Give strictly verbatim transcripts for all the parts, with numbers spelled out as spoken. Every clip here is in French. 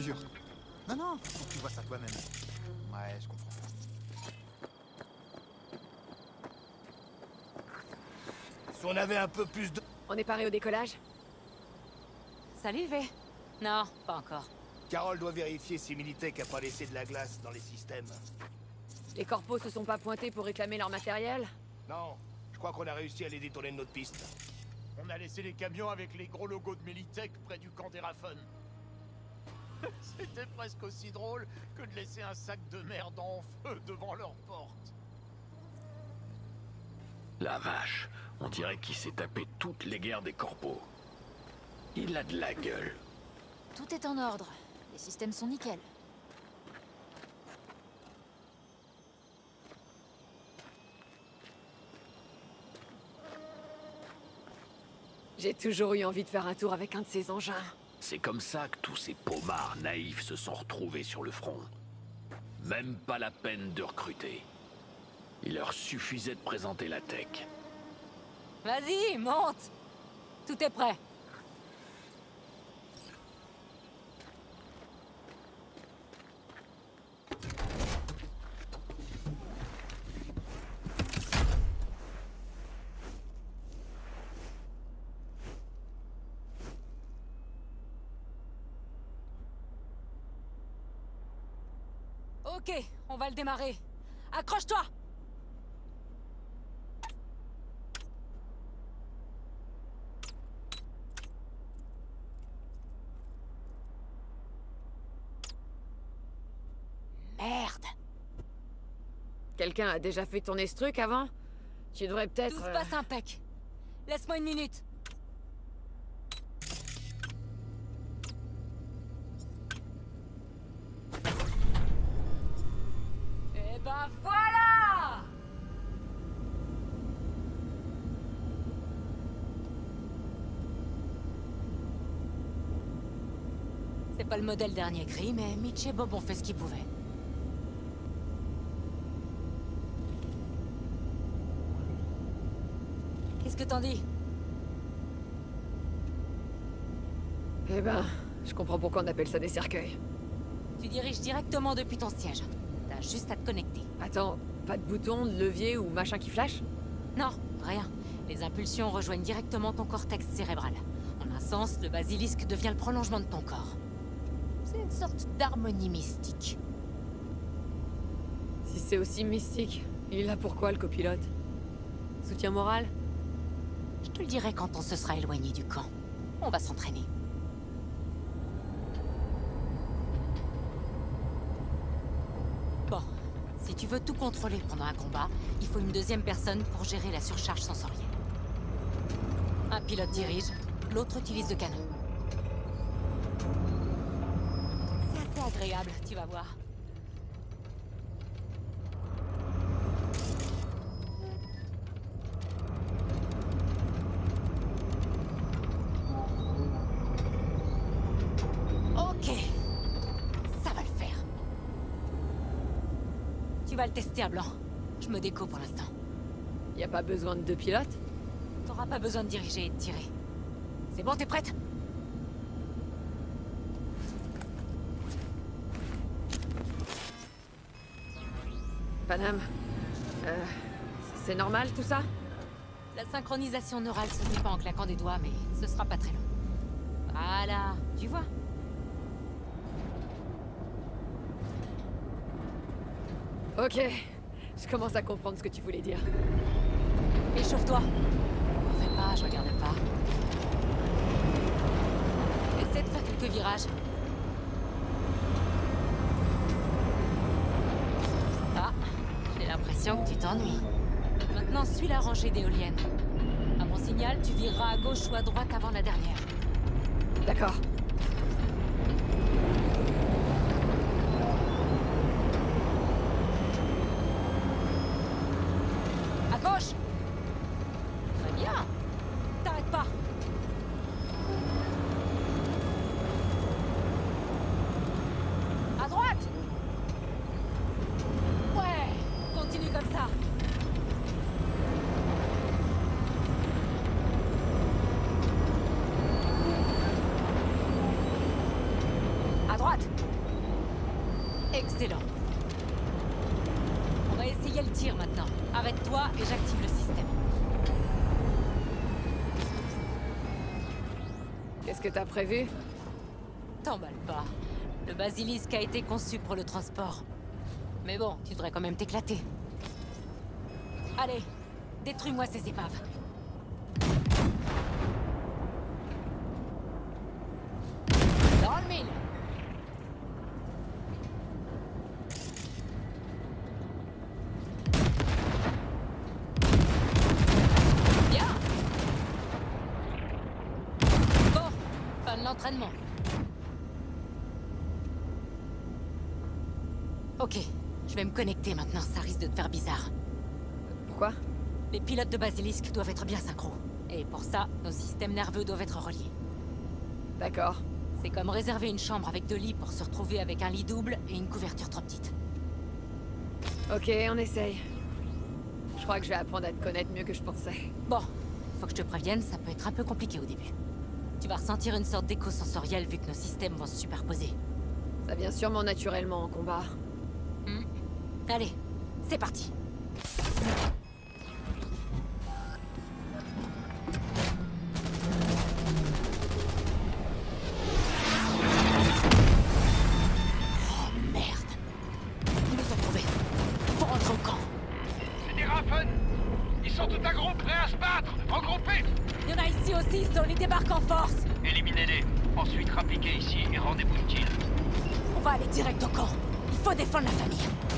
jure. Non, non, faut que tu vois ça toi-même. Ouais, je comprends. Si on avait un peu plus de... On est paré au décollage? Salut, V. Non, pas encore. Carole doit vérifier si Militech a pas laissé de la glace dans les systèmes. Les corpos se sont pas pointés pour réclamer leur matériel? Non, je crois qu'on a réussi à les détourner de notre piste. On a laissé les camions avec les gros logos de Militech près du camp des Raffen. C'était presque aussi drôle que de laisser un sac de merde en feu devant leur porte. La vache, on dirait qu'il s'est tapé toutes les guerres des corpos. Il a de la gueule. Tout est en ordre. Les systèmes sont nickel. J'ai toujours eu envie de faire un tour avec un de ces engins. C'est comme ça que tous ces paumards naïfs se sont retrouvés sur le front. Même pas la peine de recruter. Il leur suffisait de présenter la tech. Vas-y, monte! Tout est prêt. Ok, on va le démarrer. Accroche-toi! Merde! Quelqu'un a déjà fait tourner ce truc avant? Tu devrais peut-être... Tout se euh, passe impec. Laisse-moi une minute. Et ben voilà! C'est pas le modèle dernier cri, mais Mitch et Bob ont fait ce qu'ils pouvaient. Qu'est-ce que t'en dis? Eh ben, je comprends pourquoi on appelle ça des cercueils. Tu diriges directement depuis ton siège. T'as juste à te connecter. Attends, pas de bouton, de levier ou machin qui flash? Non, rien. Les impulsions rejoignent directement ton cortex cérébral. En un sens, le basilisque devient le prolongement de ton corps. C'est une sorte d'harmonie mystique. Si c'est aussi mystique, il est là pourquoi le copilote? Soutien moral? Je te le dirai quand on se sera éloigné du camp. On va s'entraîner. Bon, si tu veux tout contrôler pendant un combat, il faut une deuxième personne pour gérer la surcharge sensorielle. Un pilote dirige, l'autre utilise le canon. C'est assez agréable, tu vas voir. Ok, ça va le faire. Tu vas le tester à blanc. Je me déco pour l'instant. Y a pas besoin de deux pilotes? T'auras pas besoin de diriger et de tirer. C'est bon, t'es prête? Panam, euh, c'est normal tout ça? La synchronisation neurale se fait pas en claquant des doigts, mais ce sera pas très long. Voilà, tu vois? Ok, je commence à comprendre ce que tu voulais dire. Échauffe-toi. N'en fais pas, je regarde pas. Essaie de faire quelques virages. Ah, j'ai l'impression que tu t'ennuies. Maintenant, suis la rangée d'éoliennes. À mon signal, tu vireras à gauche ou à droite avant la dernière. D'accord. À gauche! Très bien! T'arrêtes pas! À droite! Ouais! Continue comme ça! droite. Excellent. On va essayer le tir maintenant. Arrête-toi et j'active le système. Qu'est-ce que t'as prévu? T'emballe pas. Le basilisque a été conçu pour le transport. Mais bon, tu devrais quand même t'éclater. Allez, détruis-moi ces épaves. Dans le mille. Bien. Bon, fin de l'entraînement. Ok, je vais me connecter maintenant, ça risque de te faire bizarre. Pourquoi? Les pilotes de basilisque doivent être bien synchro. Et pour ça, nos systèmes nerveux doivent être reliés. D'accord. C'est comme réserver une chambre avec deux lits pour se retrouver avec un lit double et une couverture trop petite. Ok, on essaye. Je crois que je vais apprendre à te connaître mieux que je pensais. Bon, faut que je te prévienne, ça peut être un peu compliqué au début. Tu vas ressentir une sorte d'écho sensoriel vu que nos systèmes vont se superposer. Ça vient sûrement naturellement en combat. Hmm. Allez, c'est parti. Oh merde. Ils nous ont trouvés. Faut rentrer au camp. C'est des Raffen. Ils sont tout à groupe, prêts à se battre. Regroupés. Il y en a ici aussi, Saul, ils débarquent en force. Éliminez-les. Ensuite, rappliquez ici et rendez-vous utile. On va aller direct au camp. Il faut défendre la famille.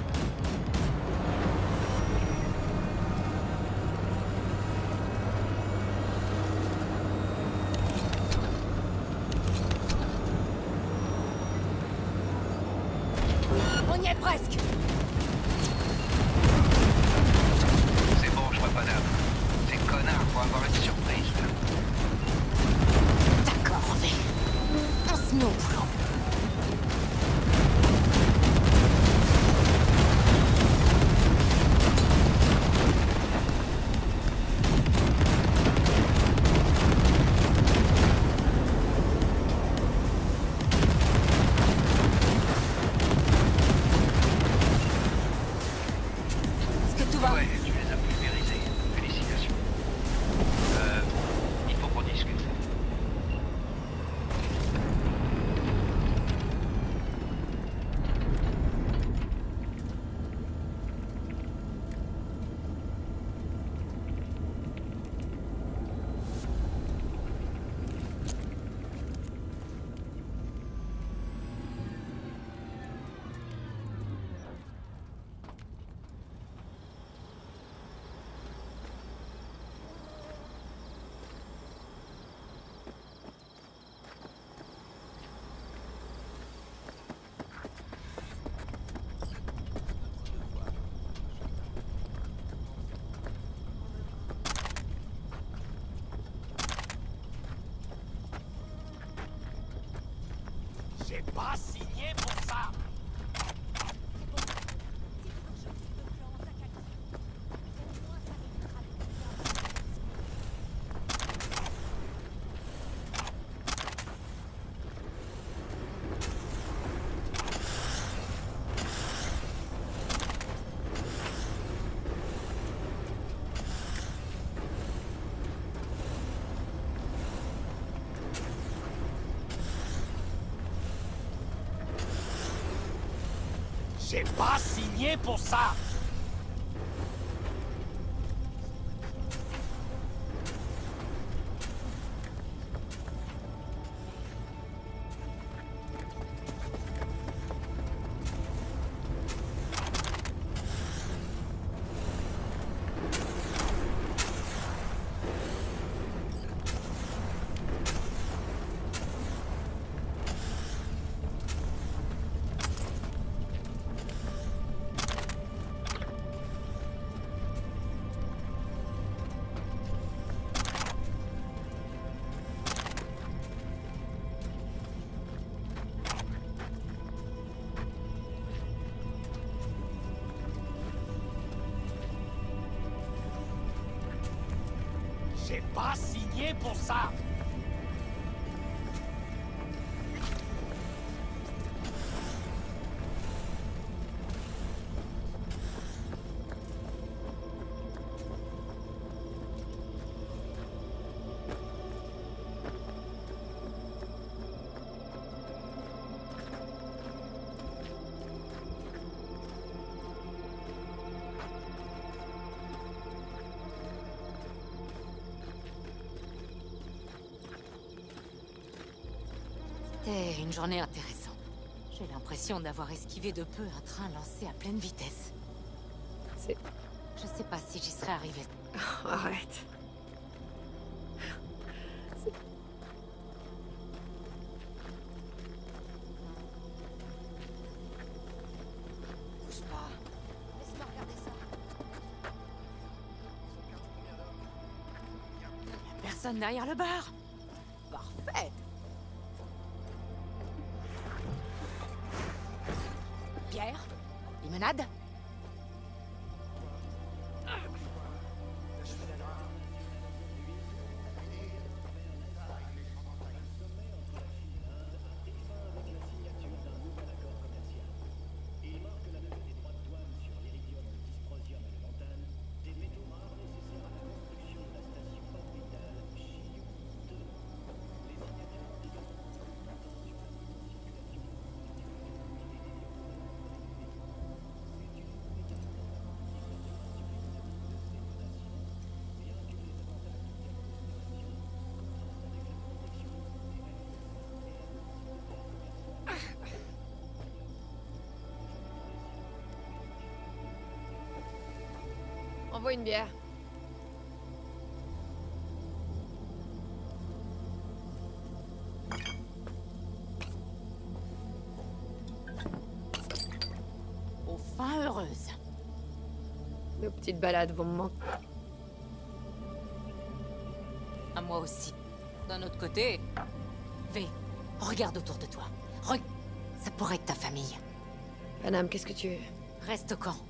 On y est presque. C'est bon, je vois pas d'âme. Ces connards vont avoir une surprise. D'accord, on va. On se met au boulot. Est-ce que tout va? Ouais, tu les as pulvérisés. Félicitations. Euh... Il faut qu'on discute. J'ai pas signé pour ça. J'ai pas signé pour ça. J'ai pas signé pour ça. C'était une journée intéressante. J'ai l'impression d'avoir esquivé de peu un train lancé à pleine vitesse. C'est... Je sais pas si j'y serais arrivée. Oh, arrête. C'est... Bouge pas. Laisse-moi regarder ça. Personne derrière le bar. Parfait. Pierre? Limonade? Envoie une bière. Aux fins heureuses. Nos petites balades vont me manquer. À moi aussi. D'un autre côté... V, regarde autour de toi. Re... Ça pourrait être ta famille. Panam, qu'est-ce que tu... Reste au camp.